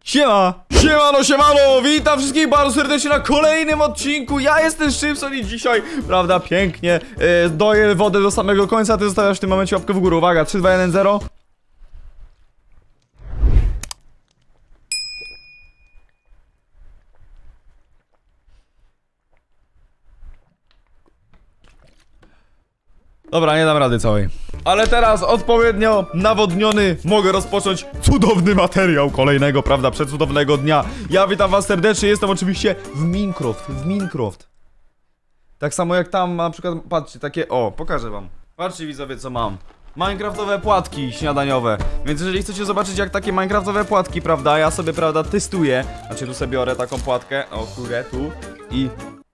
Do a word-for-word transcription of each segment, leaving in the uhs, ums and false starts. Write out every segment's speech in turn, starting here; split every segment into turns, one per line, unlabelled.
Siema! Siemano, siemano! Witam wszystkich bardzo serdecznie na kolejnym odcinku. Ja jestem Szybson i dzisiaj, prawda, pięknie yy, doję wodę do samego końca. Ty zostawiasz w tym momencie łapkę w górę. Uwaga, trzy, dwa, jeden, zero. Dobra, nie dam rady całej. Ale teraz odpowiednio nawodniony mogę rozpocząć cudowny materiał kolejnego, prawda, przecudownego dnia. Ja witam was serdecznie, jestem oczywiście w Minecraft, w Minecraft. Tak samo jak tam, na przykład, patrzcie, takie, o, pokażę wam. Patrzcie widzowie, co mam. Minecraftowe płatki śniadaniowe. Więc jeżeli chcecie zobaczyć jak takie minecraftowe płatki, prawda, ja sobie, prawda, testuję. Znaczy tu sobie biorę taką płatkę, o kurde, tu i...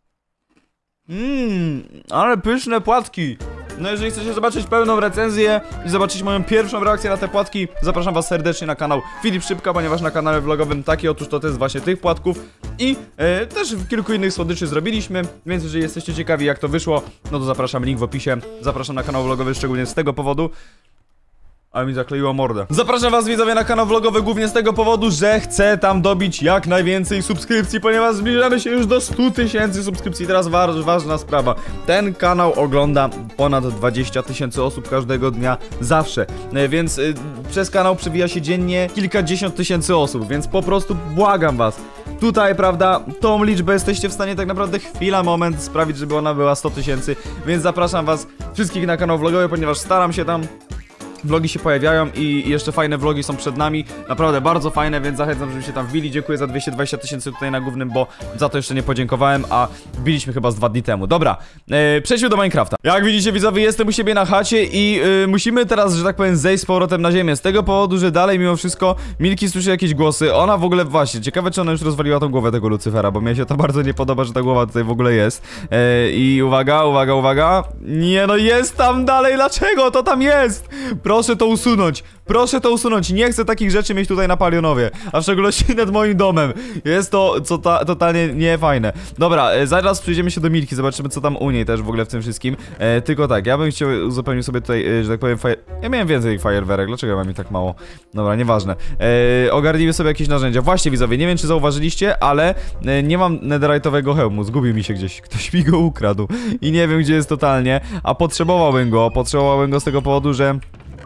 Mmm, ale pyszne płatki. No jeżeli chcecie zobaczyć pełną recenzję i zobaczyć moją pierwszą reakcję na te płatki, zapraszam was serdecznie na kanał Filip Szybka, ponieważ na kanale vlogowym taki otóż to test właśnie tych płatków i e, też kilku innych słodyczy zrobiliśmy, więc jeżeli jesteście ciekawi jak to wyszło, no to zapraszam, link w opisie, zapraszam na kanał vlogowy szczególnie z tego powodu. Ale mi zakleiło mordę. Zapraszam was widzowie na kanał vlogowy głównie z tego powodu, że chcę tam dobić jak najwięcej subskrypcji, ponieważ zbliżamy się już do stu tysięcy subskrypcji. Teraz wa ważna sprawa. Ten kanał ogląda ponad dwadzieścia tysięcy osób każdego dnia, zawsze. Więc y, przez kanał przewija się dziennie kilkadziesiąt tysięcy osób, więc po prostu błagam was. Tutaj, prawda, tą liczbę jesteście w stanie tak naprawdę chwila, moment sprawić, żeby ona była sto tysięcy. Więc zapraszam was wszystkich na kanał vlogowy, ponieważ staram się tam... Vlogi się pojawiają i jeszcze fajne vlogi są przed nami. Naprawdę bardzo fajne, więc zachęcam, żebyście tam wbili. Dziękuję za dwieście dwadzieścia tysięcy tutaj na głównym, bo za to jeszcze nie podziękowałem, a wbiliśmy chyba z dwa dni temu. Dobra, yy, przejdźmy do Minecrafta. Jak widzicie widzowie, jestem u siebie na chacie i yy, musimy teraz, że tak powiem, zejść z powrotem na ziemię. Z tego powodu, że dalej mimo wszystko Milki słyszy jakieś głosy. Ona w ogóle, właśnie, ciekawe czy ona już rozwaliła tą głowę tego Lucyfera, bo mnie się to bardzo nie podoba, że ta głowa tutaj w ogóle jest. Yy, I uwaga, uwaga, uwaga. Nie no, jest tam dalej, dlaczego to tam jest? Proszę to usunąć, proszę to usunąć, nie chcę takich rzeczy mieć tutaj na Palionowie, a w szczególności nad moim domem. Jest to co ta, totalnie niefajne. Dobra, e, zaraz przyjdziemy się do Milki, zobaczymy co tam u niej też w ogóle w tym wszystkim. E, tylko tak, ja bym chciał uzupełnić sobie tutaj, e, że tak powiem, fire... Ja miałem więcej fajerwerek, dlaczego ja mam ich tak mało? Dobra, nieważne. E, ogarnijmy sobie jakieś narzędzia. Właśnie widzowie, nie wiem czy zauważyliście, ale e, nie mam netherite'owego hełmu, zgubił mi się gdzieś, ktoś mi go ukradł i nie wiem gdzie jest totalnie, a potrzebowałbym go, potrzebowałbym go z tego powodu, że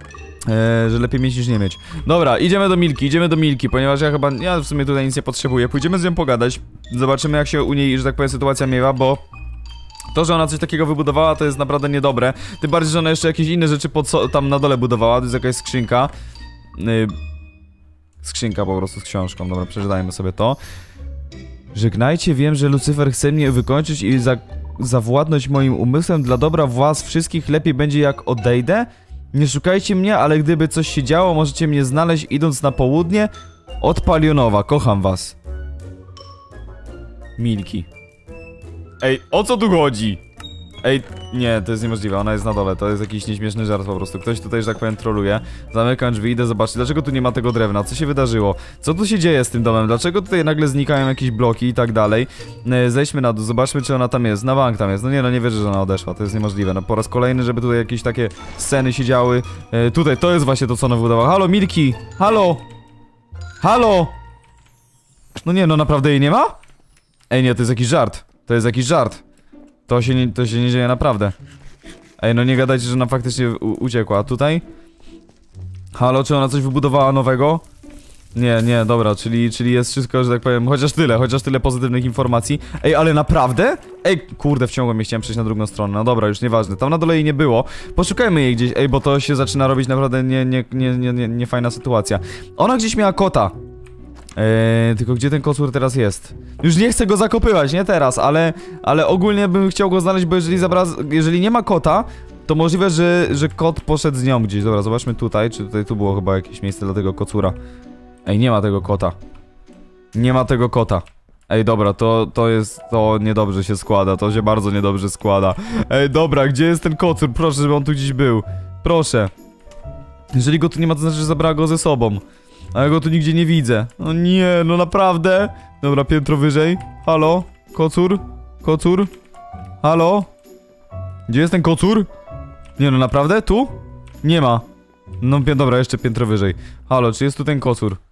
Eee, że lepiej mieć niż nie mieć. Dobra, idziemy do Milki, idziemy do Milki, ponieważ ja chyba, ja w sumie tutaj nic nie potrzebuję. Pójdziemy z nią pogadać, zobaczymy jak się u niej, że tak powiem, sytuacja miewa, bo to, że ona coś takiego wybudowała, to jest naprawdę niedobre. Tym bardziej, że ona jeszcze jakieś inne rzeczy pod so tam na dole budowała, to jest jakaś skrzynka. Eee, skrzynka po prostu z książką, dobra, przeczytajmy sobie to. Żegnajcie, wiem, że Lucyfer chce mnie wykończyć i za zawładnąć moim umysłem. Dla dobra was wszystkich lepiej będzie jak odejdę. Nie szukajcie mnie, ale gdyby coś się działo, możecie mnie znaleźć idąc na południe od Palionowa. Kocham was. Milki. Ej, o co tu chodzi? Ej, nie, to jest niemożliwe, ona jest na dole, to jest jakiś nieśmieszny żart po prostu. Ktoś tutaj, że tak powiem, troluje. Zamykam drzwi, idę zobaczyć, dlaczego tu nie ma tego drewna, co się wydarzyło? Co tu się dzieje z tym domem? Dlaczego tutaj nagle znikają jakieś bloki i tak dalej? Zejdźmy na dół, zobaczmy czy ona tam jest, na bank tam jest. No nie, no nie wierzę, że ona odeszła, to jest niemożliwe. No po raz kolejny, żeby tutaj jakieś takie sceny się działy. e, Tutaj, to jest właśnie to, co ona wybudowała. Halo, Milki! Halo! Halo! No nie, no naprawdę jej nie ma? Ej, nie, to jest jakiś żart. To jest jakiś żart. To się, nie, to się nie dzieje naprawdę. Ej, no nie gadajcie, że ona faktycznie uciekła. A tutaj? Halo, czy ona coś wybudowała nowego? Nie, nie, dobra, czyli, czyli jest wszystko, że tak powiem, chociaż tyle, chociaż tyle pozytywnych informacji. Ej, ale naprawdę? Ej, kurde, wciągłem mnie, chciałem przejść na drugą stronę. No dobra, już nieważne, tam na dole jej nie było. Poszukajmy jej gdzieś, ej, bo to się zaczyna robić naprawdę nie, nie, nie, nie, nie, nie fajna sytuacja. Ona gdzieś miała kota. Eee, tylko gdzie ten kocur teraz jest? Już nie chcę go zakopywać, nie teraz, ale ale ogólnie bym chciał go znaleźć, bo jeżeli zabraz, jeżeli nie ma kota, to możliwe, że, że kot poszedł z nią gdzieś. Dobra, zobaczmy tutaj, czy tutaj tu było chyba jakieś miejsce dla tego kocura. Ej, nie ma tego kota. Nie ma tego kota. Ej, dobra, to, to jest, to niedobrze się składa, to się bardzo niedobrze składa. Ej, dobra, gdzie jest ten kocur? Proszę, żeby on tu gdzieś był. Proszę. Jeżeli go tu nie ma, to znaczy, że zabrała go ze sobą. A ja go tu nigdzie nie widzę. No nie, no naprawdę. Dobra, piętro wyżej. Halo? Kocur? Kocur? Halo? Gdzie jest ten kocur? Nie no, naprawdę? Tu? Nie ma. No dobra, jeszcze piętro wyżej. Halo, czy jest tu ten kocur?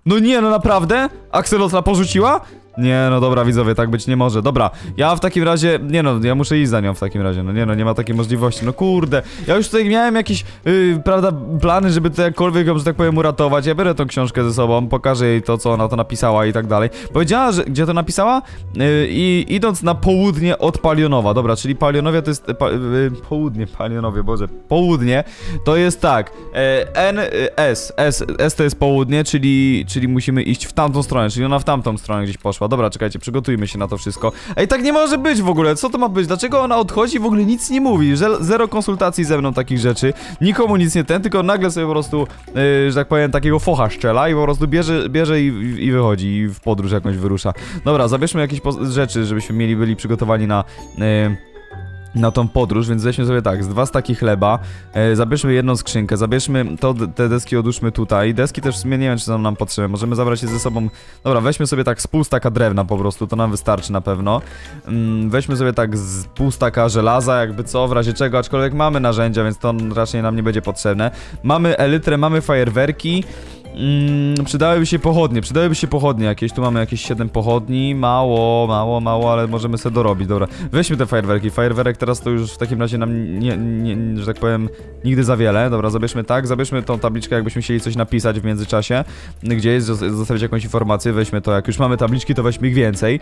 No nie, no naprawdę? Axelotla porzuciła? Nie, no dobra, widzowie, tak być nie może. Dobra, ja w takim razie, nie no, ja muszę iść za nią w takim razie, no nie no, nie ma takiej możliwości, no kurde. Ja już tutaj miałem jakieś, yy, prawda, plany, żeby to jakkolwiek ją, że tak powiem, uratować. Ja biorę tą książkę ze sobą, pokażę jej to, co ona to napisała i tak dalej. Powiedziała, że, gdzie to napisała? Yy, I idąc na południe od Palionowa, dobra, czyli Palionowia to jest, pa, yy, południe, Palionowie, Boże, południe, to jest tak, yy, N, yy, S, S, S to jest południe, czyli, czyli musimy iść w tamtą stronę, czyli ona w tamtą stronę gdzieś poszła. Dobra, czekajcie, przygotujmy się na to wszystko. Ej, tak nie może być w ogóle, co to ma być? Dlaczego ona odchodzi i w ogóle nic nie mówi? Zero konsultacji ze mną takich rzeczy, nikomu nic nie ten, tylko nagle sobie po prostu, yy, że tak powiem, takiego focha szczela i po prostu bierze, bierze i, i wychodzi i w podróż jakąś wyrusza. Dobra, zabierzmy jakieś rzeczy, żebyśmy mieli, byli przygotowani na... Yy, na tą podróż, więc weźmy sobie tak, z dwa staki chleba, e, zabierzmy jedną skrzynkę, zabierzmy to, te deski odłóżmy tutaj, deski też w sumie nie wiem, czy są nam potrzebne, możemy zabrać je ze sobą, dobra, weźmy sobie tak z pół staka drewna po prostu, to nam wystarczy na pewno, mm, weźmy sobie tak z pół staka żelaza, jakby co, w razie czego, aczkolwiek mamy narzędzia, więc to raczej nam nie będzie potrzebne, mamy elytrę, mamy fajerwerki. Mm, przydałyby się pochodnie, przydałyby się pochodnie jakieś, tu mamy jakieś siedem pochodni, mało, mało, mało, ale możemy sobie dorobić, dobra. Weźmy te fajerwerki, fajerwerek teraz to już w takim razie nam nie, nie, nie, że tak powiem, nigdy za wiele, dobra, zabierzmy tak, zabierzmy tą tabliczkę, jakbyśmy chcieli coś napisać w międzyczasie, gdzieś, zostawić jakąś informację, weźmy to, jak już mamy tabliczki, to weźmy ich więcej.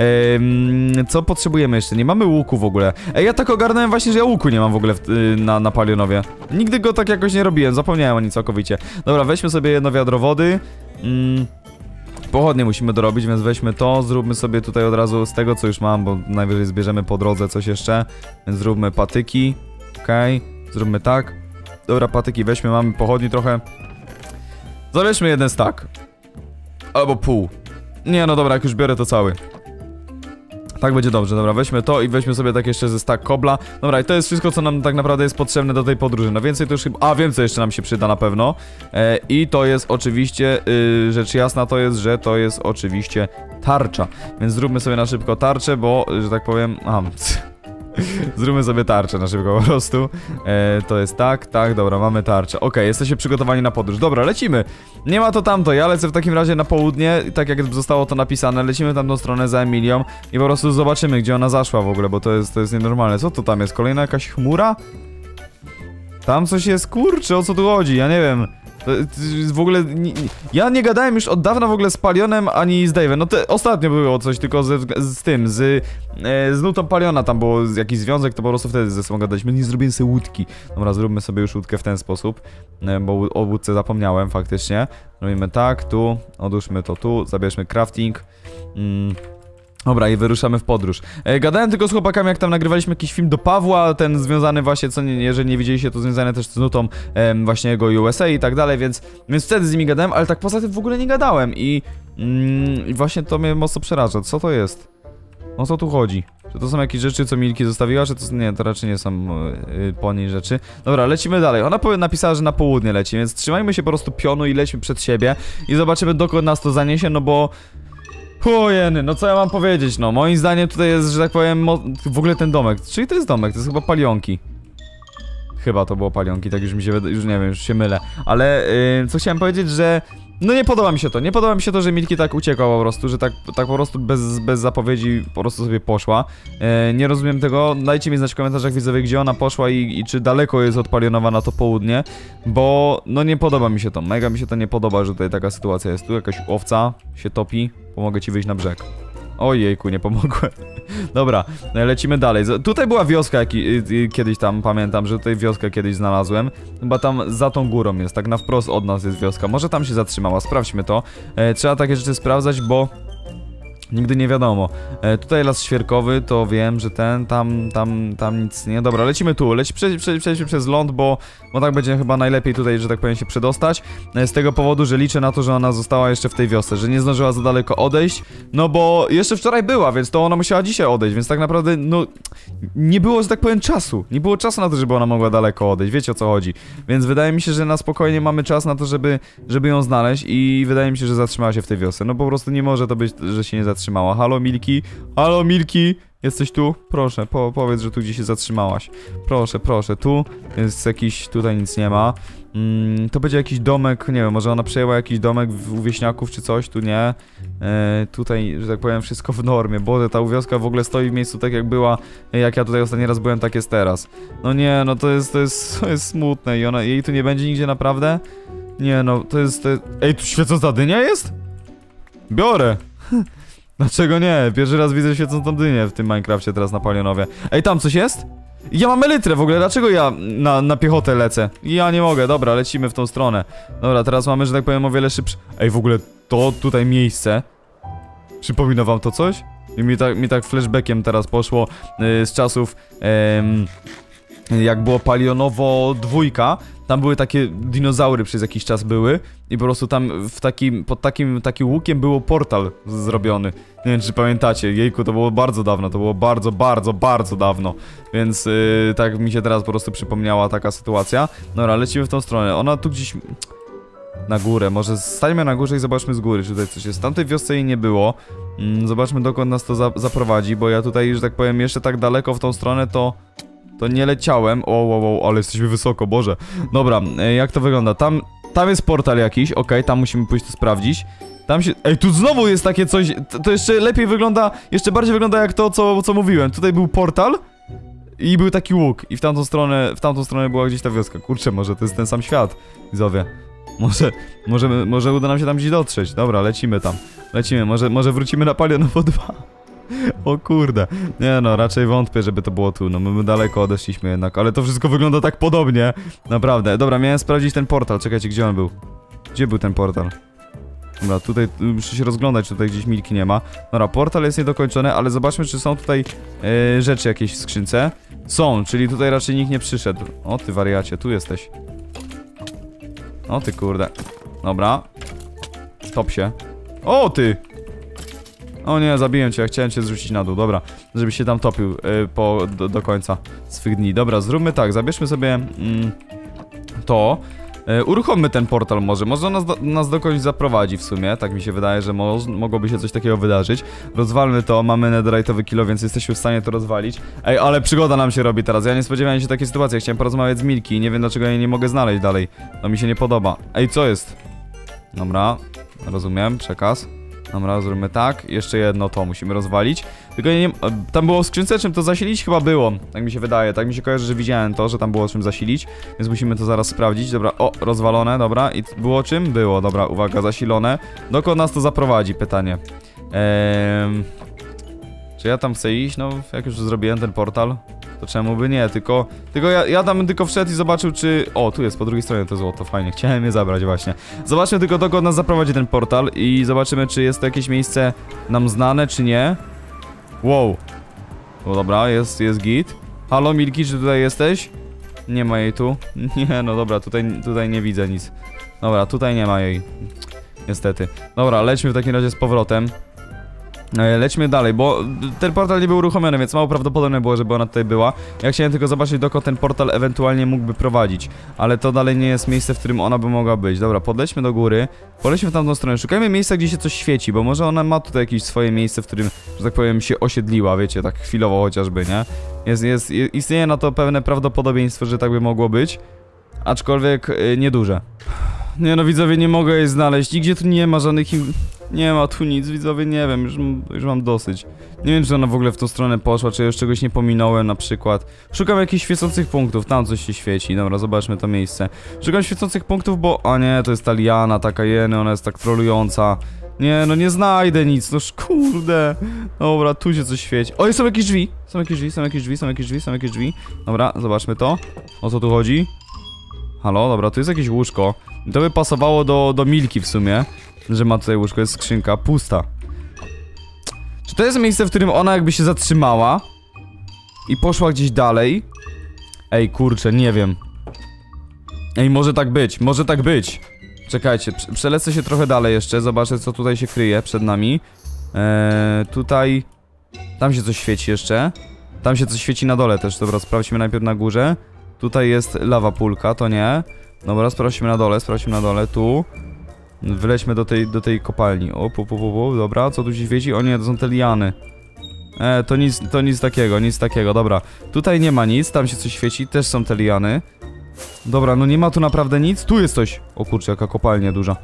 Ehm, co potrzebujemy jeszcze? Nie mamy łuku w ogóle. Ej, ja tak ogarnąłem właśnie, że ja łuku nie mam w ogóle w, na, na Palionowie. Nigdy go tak jakoś nie robiłem, zapomniałem o nim całkowicie. Dobra, weźmy sobie jedno wiadro wody. Mm, pochodnie musimy dorobić, więc weźmy to, zróbmy sobie tutaj od razu z tego, co już mam, bo najwyżej zbierzemy po drodze coś jeszcze. Więc zróbmy patyki. Okej, okay. Zróbmy tak. Dobra, patyki weźmy, mamy pochodni trochę. Zabierzmy jeden stack. Albo pół. Nie, no dobra, jak już biorę to cały. Tak będzie dobrze, dobra, weźmy to i weźmy sobie tak jeszcze ze stack kobla. Dobra, i to jest wszystko, co nam tak naprawdę jest potrzebne do tej podróży. No więcej to już chyba... A, wiem, co jeszcze nam się przyda na pewno. E, I to jest oczywiście, yy, rzecz jasna to jest, że to jest oczywiście tarcza. Więc zróbmy sobie na szybko tarczę, bo, że tak powiem... Aha, zróbmy sobie tarczę na szybko po prostu. E, to jest tak, tak, dobra, mamy tarczę. Okej, okay, jesteście przygotowani na podróż. Dobra, lecimy. Nie ma to tamto, ja lecę w takim razie na południe, tak jak zostało to napisane. Lecimy tamtą stronę za Emilią i po prostu zobaczymy, gdzie ona zaszła w ogóle, bo to jest, to jest nienormalne. Co to tam jest? Kolejna jakaś chmura? Tam coś jest, kurczę, o co tu chodzi? Ja nie wiem. W ogóle, nie, ja nie gadałem już od dawna w ogóle z Palionem ani z Dave'em. No te, ostatnio było coś tylko z, z tym, z, e, z nutą Paliona tam było jakiś związek, to po prostu wtedy ze sobą gadaliśmy. Nie zrobiłem sobie łódki. Dobra, zróbmy sobie już łódkę w ten sposób, e, bo o łódce zapomniałem faktycznie. Robimy tak, tu, odłóżmy to tu, zabierzmy crafting. Mm. Dobra, i wyruszamy w podróż. E, gadałem tylko z chłopakami, jak tam nagrywaliśmy jakiś film do Pawła, ten związany właśnie, co nie, jeżeli nie widzieliście, to związane też z nutą e, właśnie jego U S A i tak dalej, więc, więc wtedy z nimi gadałem, ale tak poza tym w ogóle nie gadałem i, mm, i właśnie to mnie mocno przeraża. Co to jest? O co tu chodzi? Czy to są jakieś rzeczy, co Milki zostawiła, czy to nie, to raczej nie są yy, po niej rzeczy. Dobra, lecimy dalej. Ona napisała, że na południe leci, więc trzymajmy się po prostu pionu i lećmy przed siebie i zobaczymy, dokąd nas to zaniesie, no bo... Ojeny, no co ja mam powiedzieć, no moim zdaniem tutaj jest, że tak powiem, w ogóle ten domek, czyli to jest domek, to jest chyba Palionki. Chyba to było Palionki, tak już mi się, już nie wiem, już się mylę, ale yy, co chciałem powiedzieć, że no nie podoba mi się to, nie podoba mi się to, że Milki tak uciekła po prostu, że tak, tak po prostu bez, bez zapowiedzi po prostu sobie poszła. E, nie rozumiem tego, dajcie mi znać w komentarzach widzowie, gdzie ona poszła i, i czy daleko jest od Palionowa na to południe, bo no nie podoba mi się to, mega mi się to nie podoba, że tutaj taka sytuacja jest. Tu jakaś owca się topi, pomogę ci wyjść na brzeg. Ojejku, nie pomogłem. Dobra, lecimy dalej. Tutaj była wioska jaki, kiedyś tam, pamiętam, że tutaj wioskę kiedyś znalazłem. Chyba tam za tą górą jest, tak na wprost od nas jest wioska. Może tam się zatrzymała, sprawdźmy to. E, trzeba takie rzeczy sprawdzać, bo... Nigdy nie wiadomo. E, tutaj las świerkowy, to wiem, że ten, tam, tam, tam nic nie. Dobra, lecimy tu, leci, prze, prze, przejdźmy przez ląd, bo, bo tak będzie chyba najlepiej tutaj, że tak powiem, się przedostać. E, z tego powodu, że liczę na to, że ona została jeszcze w tej wiosce, że nie zdążyła za daleko odejść. No bo jeszcze wczoraj była, więc to ona musiała dzisiaj odejść, więc tak naprawdę, no... Nie było, że tak powiem, czasu. Nie było czasu na to, żeby ona mogła daleko odejść, wiecie o co chodzi. Więc wydaje mi się, że na spokojnie mamy czas na to, żeby, żeby ją znaleźć i wydaje mi się, że zatrzymała się w tej wiosce. No po prostu nie może to być, że się nie zatrzymała. Halo Milki, halo Milki, Jesteś tu? Proszę, po, powiedz, że tu gdzieś się zatrzymałaś. Proszę, proszę, tu jest jakiś, tutaj nic nie ma. Mm, to będzie jakiś domek, nie wiem, może ona przejęła jakiś domek u wieśniaków czy coś, tu nie. E, tutaj, że tak powiem, wszystko w normie. Boże, ta wioska w ogóle stoi w miejscu tak jak była, jak ja tutaj ostatni raz byłem, tak jest teraz. No nie, no to jest, to jest, to jest smutne i ona, jej tu nie będzie nigdzie naprawdę? Nie no, to jest, to jest... Ej, tu świecąca dynia jest? Biorę! Dlaczego nie? Pierwszy raz widzę świecącą dynię w tym Minecrafcie teraz na Palionowie. Ej, tam coś jest? Ja mam elytrę w ogóle, dlaczego ja na, na piechotę lecę? Ja nie mogę, dobra, lecimy w tą stronę. Dobra, teraz mamy, że tak powiem, o wiele szybsze... Ej, w ogóle to tutaj miejsce... Przypomina wam to coś? I mi tak, mi tak flashbackiem teraz poszło yy, z czasów... Yy, jak było Palionowo dwójka, tam były takie dinozaury przez jakiś czas były i po prostu tam w takim, pod takim, takim łukiem było portal zrobiony. Nie wiem, czy pamiętacie, jejku, to było bardzo dawno, to było bardzo, bardzo, bardzo dawno. Więc yy, tak mi się teraz po prostu przypomniała taka sytuacja. Dobra, lecimy w tą stronę, ona tu gdzieś... Na górę, może stańmy na górze i zobaczmy z góry, czy tutaj coś jest. W tamtej wiosce jej nie było. mm, Zobaczmy, dokąd nas to za zaprowadzi, bo ja tutaj, że tak powiem, jeszcze tak daleko w tą stronę to... To nie leciałem. O, o, o, ale jesteśmy wysoko, Boże. Dobra, jak to wygląda? Tam, tam jest portal jakiś, okej, okay, tam musimy pójść to sprawdzić. Tam się... Ej, tu znowu jest takie coś... To, to jeszcze lepiej wygląda, jeszcze bardziej wygląda jak to, co, co mówiłem. Tutaj był portal i był taki łuk. I w tamtą stronę, w tamtą stronę była gdzieś ta wioska. Kurczę, może to jest ten sam świat, widzowie. Może, może, może uda nam się tam gdzieś dotrzeć. Dobra, lecimy tam. Lecimy, może, może wrócimy na Palionowo dwa. O kurde. Nie no, raczej wątpię, żeby to było tu. No my daleko odeszliśmy jednak, ale to wszystko wygląda tak podobnie. Naprawdę. Dobra, miałem sprawdzić ten portal. Czekajcie, gdzie on był? Gdzie był ten portal? Dobra, tutaj muszę się rozglądać, czy tutaj gdzieś milki nie ma. Dobra, portal jest niedokończony, ale zobaczmy, czy są tutaj yy, rzeczy jakieś w skrzynce. Są, czyli tutaj raczej nikt nie przyszedł. O ty wariacie, tu jesteś. O ty kurde. Dobra. Top się. O ty! O nie, zabiję cię, chciałem cię zrzucić na dół, dobra. Żebyś się tam topił yy, po, do, do końca swych dni. Dobra, zróbmy tak, zabierzmy sobie mm, to. Yy, uruchommy ten portal może, może nas, do, nas dokądś zaprowadzi w sumie. Tak mi się wydaje, że mo mogłoby się coś takiego wydarzyć. Rozwalmy to, mamy netherite'owy kilo, więc jesteśmy w stanie to rozwalić. Ej, ale przygoda nam się robi teraz, ja nie spodziewałem się takiej sytuacji. Ja chciałem porozmawiać z Milki i nie wiem, dlaczego jej nie mogę znaleźć dalej. To mi się nie podoba. Ej, co jest? Dobra, rozumiem, przekaz. Dobra, zróbmy tak. Jeszcze jedno to musimy rozwalić. Tylko nie, tam było w skrzynce czym to zasilić? Chyba było. Tak mi się wydaje. Tak mi się kojarzy, że widziałem to, że tam było czym zasilić. Więc musimy to zaraz sprawdzić. Dobra, o, rozwalone, dobra. I było czym? Było, dobra, uwaga, zasilone. Dokąd nas to zaprowadzi? Pytanie. Eee... Czy ja tam chcę iść? No, jak już zrobiłem ten portal, to czemu by nie? Tylko, tylko ja, ja tam tylko wszedł i zobaczył, czy... O, tu jest, po drugiej stronie to złoto, fajnie, chciałem je zabrać właśnie. Zobaczmy tylko, dokąd nas zaprowadzi ten portal i zobaczymy, czy jest to jakieś miejsce nam znane, czy nie. Wow. No dobra, jest, jest git. Halo, Milki, czy tutaj jesteś? Nie ma jej tu. Nie, no dobra, tutaj, tutaj nie widzę nic. Dobra, tutaj nie ma jej. Niestety. Dobra, lećmy w takim razie z powrotem. Lećmy dalej, bo ten portal nie był uruchomiony, więc mało prawdopodobne było, żeby ona tutaj była. Ja chciałem tylko zobaczyć, dokąd ten portal ewentualnie mógłby prowadzić. Ale to dalej nie jest miejsce, w którym ona by mogła być. Dobra, podlećmy do góry. Polećmy w tamtą stronę. Szukajmy miejsca, gdzie się coś świeci, bo może ona ma tutaj jakieś swoje miejsce, w którym, że tak powiem, się osiedliła, wiecie, tak chwilowo chociażby, nie? Jest, jest, istnieje na to pewne prawdopodobieństwo, że tak by mogło być. Aczkolwiek yy, nieduże. Nie no, widzowie, nie mogę jej znaleźć. Nigdzie tu nie ma żadnych... Im... Nie ma tu nic, widzowie, nie wiem, już, już mam dosyć. Nie wiem, czy ona w ogóle w tą stronę poszła, czy już czegoś nie pominąłem na przykład. Szukam jakichś świecących punktów, tam coś się świeci. Dobra, zobaczmy to miejsce. Szukam świecących punktów, bo... A nie, to jest ta liana, taka jeny, ona jest tak trolująca. Nie, no nie znajdę nic, no kurde. Dobra, tu się coś świeci. O, są jakieś drzwi, są jakieś drzwi, są jakieś drzwi, są jakieś drzwi, są jakieś drzwi. Dobra, zobaczmy to. O co tu chodzi? Halo, dobra, tu jest jakieś łóżko. I to by pasowało do, do Milki w sumie, że ma tutaj łóżko, jest skrzynka, pusta. Czy to jest miejsce, w którym ona jakby się zatrzymała i poszła gdzieś dalej? Ej, kurczę, nie wiem. Ej, może tak być, może tak być. Czekajcie, przelecę się trochę dalej jeszcze, zobaczę, co tutaj się kryje przed nami. Eee, tutaj... Tam się coś świeci jeszcze. Tam się coś świeci na dole też, dobra, sprawdźmy najpierw na górze. Tutaj jest lawa pulka, to nie. Dobra, sprawdźmy na dole, sprawdźmy na dole, tu. Wylećmy do tej, do tej kopalni. O, pu, pu, pu, pu, dobra, co tu się świeci? O nie, to są te liany. E, to nic, to nic takiego, nic takiego, dobra. Tutaj nie ma nic, tam się coś świeci, też są te liany. Dobra, no nie ma tu naprawdę nic, tu jest coś. O kurczę, jaka kopalnia duża.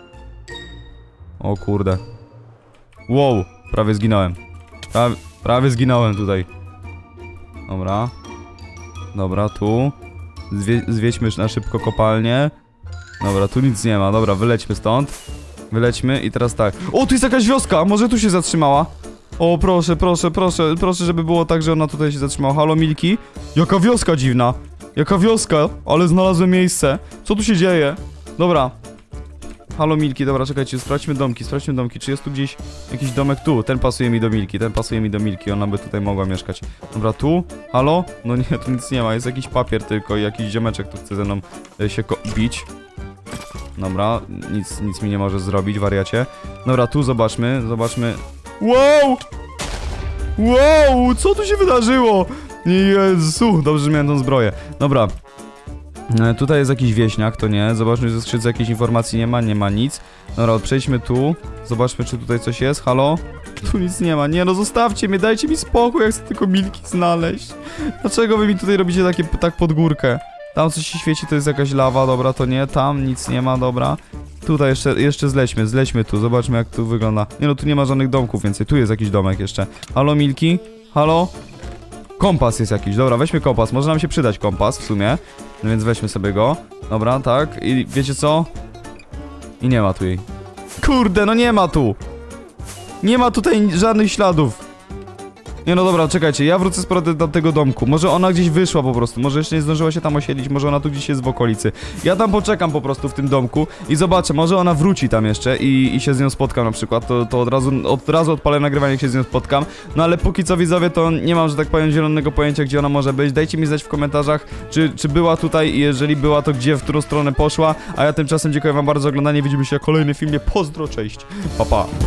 O kurde. Wow, prawie zginąłem. Prawie, prawie zginąłem tutaj. Dobra. Dobra, tu. Zwie, zwiedźmy na szybko kopalnię. Dobra, tu nic nie ma, dobra, wylećmy stąd. Wylećmy i teraz tak. O, tu jest jakaś wioska, może tu się zatrzymała. O, proszę, proszę, proszę, proszę, żeby było tak, że ona tutaj się zatrzymała. Halo, Milki? Jaka wioska dziwna. Jaka wioska, ale znalazłem miejsce. Co tu się dzieje? Dobra. Halo, Milki, dobra, czekajcie, sprawdźmy domki, sprawdźmy domki. Czy jest tu gdzieś jakiś domek? Tu, ten pasuje mi do Milki, ten pasuje mi do Milki, ona by tutaj mogła mieszkać. Dobra, tu? Halo? No nie, tu nic nie ma, jest jakiś papier tylko i jakiś ziomeczek tu chce ze mną e, się bić. Dobra, nic, nic mi nie może zrobić, wariacie. Dobra, tu zobaczmy, zobaczmy. Wow! Wow, co tu się wydarzyło? Jezu, dobrze, że miałem tą zbroję. Dobra. E, tutaj jest jakiś wieśniak, to nie. Zobaczmy, że w skrzydce jakiejś informacji nie ma, nie ma nic. Dobra, przejdźmy tu. Zobaczmy, czy tutaj coś jest. Halo? Tu nic nie ma. Nie no, zostawcie mnie, dajcie mi spokój, jak chcę tylko Milki znaleźć. Dlaczego wy mi tutaj robicie takie, tak pod górkę? Tam coś się świeci, to jest jakaś lawa, dobra, to nie. Tam nic nie ma, dobra. Tutaj jeszcze, jeszcze zlećmy, zlećmy tu, zobaczmy jak tu wygląda. Nie no, tu nie ma żadnych domków więcej, tu jest jakiś domek jeszcze. Halo, Milki? Halo? Kompas jest jakiś, dobra, weźmy kompas, może nam się przydać kompas w sumie. No więc weźmy sobie go. Dobra, tak, i wiecie co? I nie ma tu jej. Kurde, no nie ma tu! Nie ma tutaj żadnych śladów. Nie no dobra, czekajcie, ja wrócę z powrotem do tego domku. Może ona gdzieś wyszła po prostu, może jeszcze nie zdążyła się tam osiedlić, może ona tu gdzieś jest w okolicy. Ja tam poczekam po prostu w tym domku i zobaczę, może ona wróci tam jeszcze i, i się z nią spotkam na przykład. To, to od razu od razu odpalę nagrywanie, jak się z nią spotkam. No ale póki co, widzowie, to nie mam, że tak powiem, zielonego pojęcia, gdzie ona może być. Dajcie mi znać w komentarzach, czy, czy była tutaj i jeżeli była, to gdzie, w którą stronę poszła. A ja tymczasem dziękuję wam bardzo za oglądanie, widzimy się w kolejnym filmie. Pozdro, cześć, pa pa.